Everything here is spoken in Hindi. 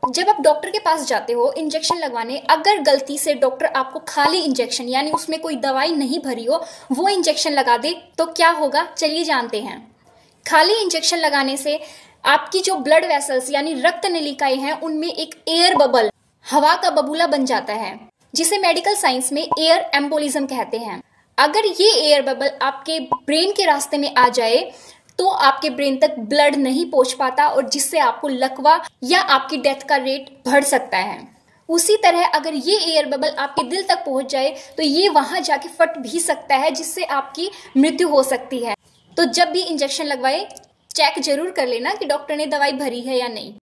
जब आप डॉक्टर के पास जाते हो इंजेक्शन लगवाने, अगर गलती से डॉक्टर आपको खाली इंजेक्शन यानी उसमें कोई दवाई नहीं भरी हो वो इंजेक्शन लगा दे तो क्या होगा, चलिए जानते हैं। खाली इंजेक्शन लगाने से आपकी जो ब्लड वेसल्स यानी रक्त नलिकाएं हैं उनमें एक एयर बबल, हवा का बबूला बन जाता है, जिसे मेडिकल साइंस में एयर एम्बोलिज्म कहते हैं। अगर ये एयर बबल आपके ब्रेन के रास्ते में आ जाए तो आपके ब्रेन तक ब्लड नहीं पहुंच पाता और जिससे आपको लकवा या आपकी डेथ का रेट बढ़ सकता है। उसी तरह अगर ये एयर बबल आपके दिल तक पहुंच जाए तो ये वहां जाके फट भी सकता है, जिससे आपकी मृत्यु हो सकती है। तो जब भी इंजेक्शन लगवाए चेक जरूर कर लेना कि डॉक्टर ने दवाई भरी है या नहीं।